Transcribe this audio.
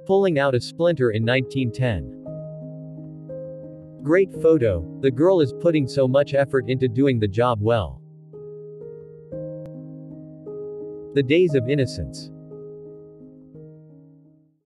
Pulling out a splinter in 1910. Great photo. The girl is putting so much effort into doing the job well. The days of innocence.